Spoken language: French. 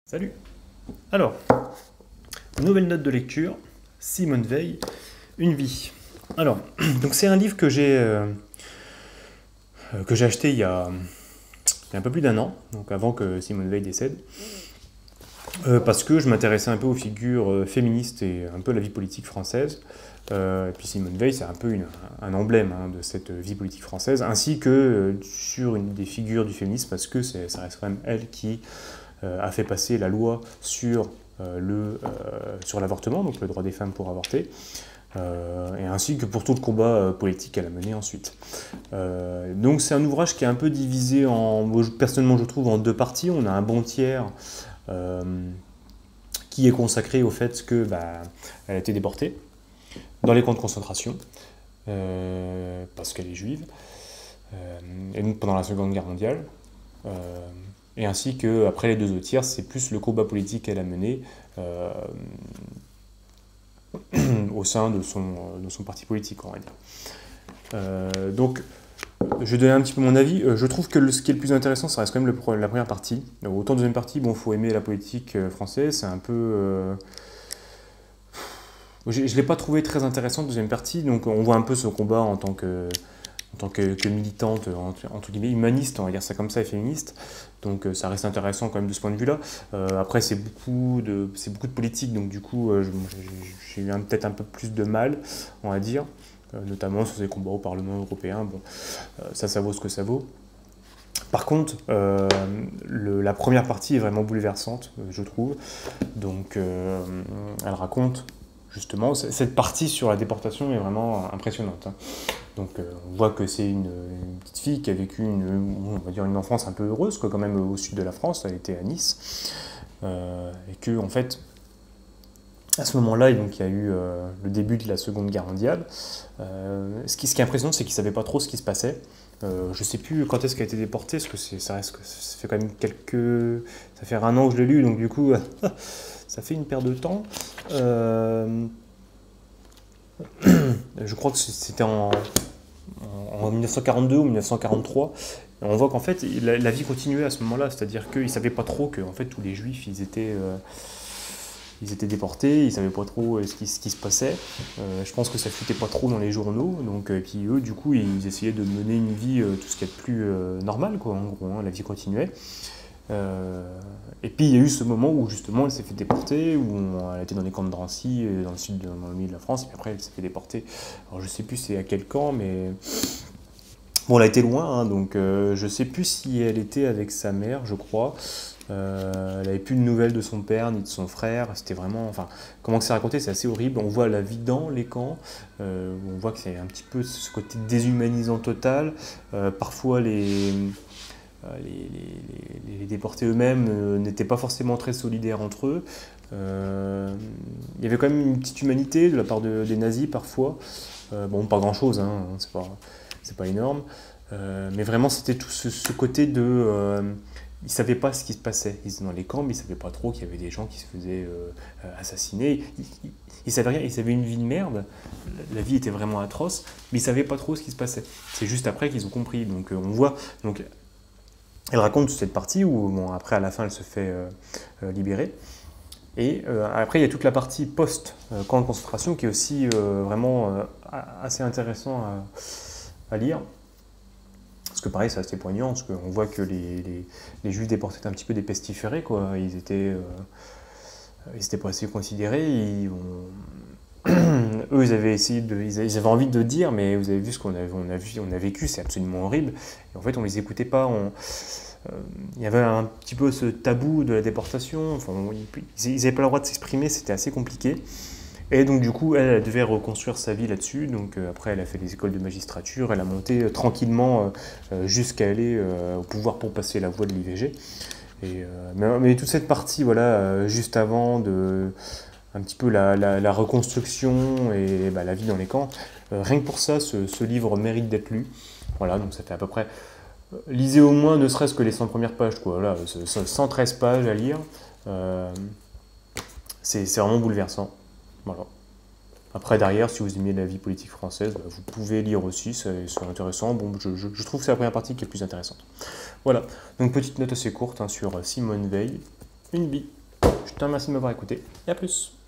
Salut. Alors, nouvelle note de lecture, Simone Veil, Une vie. Alors, donc c'est un livre que j'ai acheté il y a un peu plus d'un an, donc avant que Simone Veil décède, parce que je m'intéressais un peu aux figures féministes et un peu à la vie politique française. Et puis Simone Veil, c'est un peu un emblème de cette vie politique française, ainsi que sur une des figures du féminisme, parce que ça reste quand même elle qui a fait passer la loi sur l'avortement, donc le droit des femmes pour avorter, et ainsi que pour tout le combat politique qu'elle a mené ensuite. Donc c'est un ouvrage qui est un peu divisé personnellement je trouve, en deux parties. On a un bon tiers qui est consacré au fait que elle a été déportée dans les camps de concentration, parce qu'elle est juive, et donc pendant la Seconde Guerre mondiale. Et ainsi qu'après les deux autres tiers, c'est plus le combat politique qu'elle a mené au sein de son parti politique, on va dire. Donc, je vais donner un petit peu mon avis. Je trouve que ce qui est le plus intéressant, ça reste quand même la première partie. Autant deuxième partie, bon, faut aimer la politique française, c'est un peu... Je ne l'ai pas trouvé très intéressant, deuxième partie, donc on voit un peu ce combat en tant que militante, entre guillemets, humaniste, on va dire ça comme ça, et féministe. Donc ça reste intéressant quand même de ce point de vue-là. Après, c'est beaucoup de politique, donc du coup, j'ai eu peut-être un peu plus de mal, on va dire, notamment sur ces combats au Parlement européen. Bon, ça vaut ce que ça vaut. Par contre, la première partie est vraiment bouleversante, je trouve. Donc, elle raconte, justement, cette partie sur la déportation est vraiment impressionnante. Donc on voit que c'est une petite fille qui a vécu on va dire une enfance un peu heureuse, quoi, quand même au sud de la France, elle était à Nice, et que en fait, à ce moment-là, donc, il y a eu le début de la Seconde Guerre mondiale. Ce qui est impressionnant, c'est qu'ils ne savaient pas trop ce qui se passait. Je ne sais plus quand est-ce qu'elle a été déportée, parce que ça fait quand même ça fait un an que je l'ai lu, donc du coup, ça fait une perte de temps. Je crois que c'était en 1942 ou 1943. Et on voit qu'en fait, la vie continuait à ce moment-là, c'est-à-dire qu'ils ne savaient pas trop que en fait, tous les juifs, ils étaient déportés, ils ne savaient pas trop ce qui se passait. Je pense que ça ne fuitait pas trop dans les journaux, donc, et puis eux, du coup, ils essayaient de mener une vie, tout ce qu'il y a de plus normal, quoi, en gros, la vie continuait. Et puis il y a eu ce moment où justement elle s'est fait déporter, où elle était dans les camps de Drancy, dans le sud, dans le milieu de la France, et puis après elle s'est fait déporter. Alors je sais plus c'est à quel camp, mais bon, elle a été loin, donc je sais plus si elle était avec sa mère, je crois. Elle avait plus de nouvelles de son père ni de son frère. C'était vraiment, enfin, comment c'est raconté, c'est assez horrible. On voit la vie dans les camps. On voit que c'est un petit peu ce côté déshumanisant total. Parfois les déportés eux-mêmes n'étaient pas forcément très solidaires entre eux. Il y avait quand même une petite humanité de la part des nazis parfois. Bon, pas grand-chose, c'est pas énorme. Mais vraiment, c'était tout ce côté de... ils ne savaient pas ce qui se passait. Ils étaient dans les camps, mais ils ne savaient pas trop qu'il y avait des gens qui se faisaient assassiner. Ils ne savaient rien, ils avaient une vie de merde. La vie était vraiment atroce, mais ils ne savaient pas trop ce qui se passait. C'est juste après qu'ils ont compris. Donc on voit... Donc, elle raconte cette partie où, bon, après, à la fin, elle se fait libérer. Et après, il y a toute la partie post-camp de concentration qui est aussi vraiment assez intéressant à lire. Parce que pareil, c'est assez poignant, parce qu'on voit que les juifs déportés étaient un petit peu des pestiférés, quoi. Ils étaient pas assez considérés. Eux, ils avaient essayé ils avaient envie de dire, mais vous avez vu ce qu'on a vécu, c'est absolument horrible. Et en fait, on les écoutait pas. Il y avait un petit peu ce tabou de la déportation. Enfin, ils n'avaient pas le droit de s'exprimer, c'était assez compliqué. Et donc du coup, elle devait reconstruire sa vie là-dessus. Donc après, elle a fait des écoles de magistrature. Elle a monté tranquillement jusqu'à aller au pouvoir pour passer la voie de l'IVG. Mais toute cette partie, voilà, juste avant un petit peu la reconstruction et la vie dans les camps. Rien que pour ça, ce livre mérite d'être lu. Voilà, donc ça fait à peu près... lisez au moins ne serait-ce que les 100 premières pages, quoi. Voilà, 113 pages à lire. C'est vraiment bouleversant. Voilà. Après, derrière, si vous aimez la vie politique française, vous pouvez lire aussi, c'est intéressant. Bon, je trouve que c'est la première partie qui est plus intéressante. Voilà, donc petite note assez courte sur Simone Veil, une bille. Je te remercie de m'avoir écouté et à plus.